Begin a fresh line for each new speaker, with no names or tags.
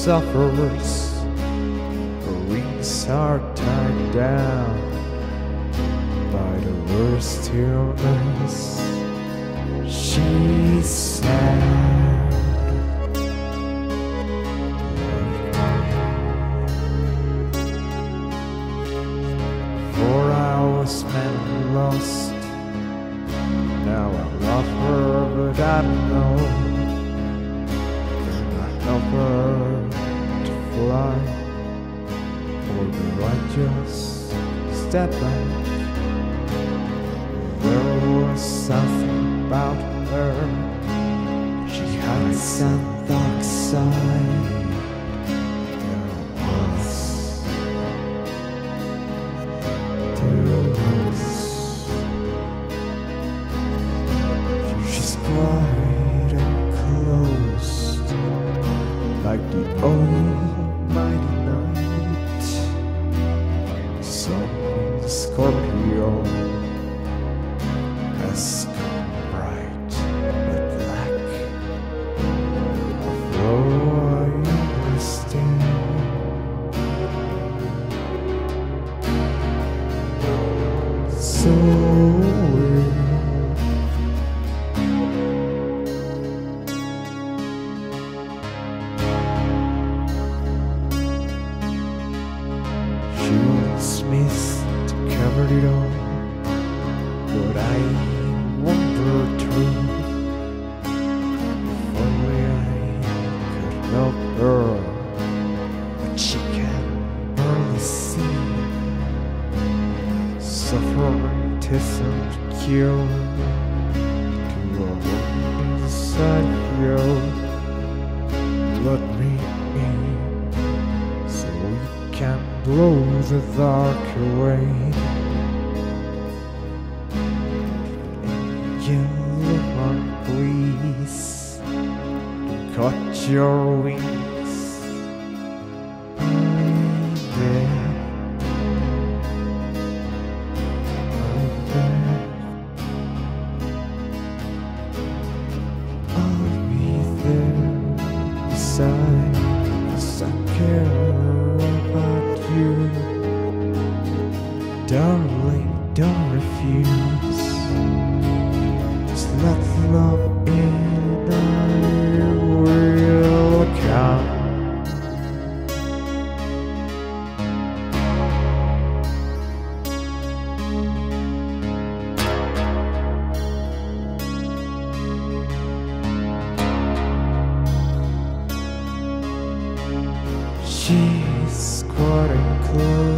suffers, her wings are tied down by the worst illness. She's sad. 4 hours spent lost. Now I love her, but I don't know. Can I help her to fly, or do I just step back? There was something about her. She had some dark side. There was to us. She's quiet and closed, like the almighty night. Sun in Scorpio has come bright but black. Although I understand, so real. She wants me to cover it all, but I wonder through. If only I could help her, but she can barely see. Suffering isn't cure to a woman inside you. Let me in, so we can blow the dark away. You are please cut your wings, baby. I'll be there beside, 'cause I care about you. Darling, don't refuse. Just let love in, I will come. She's quite close.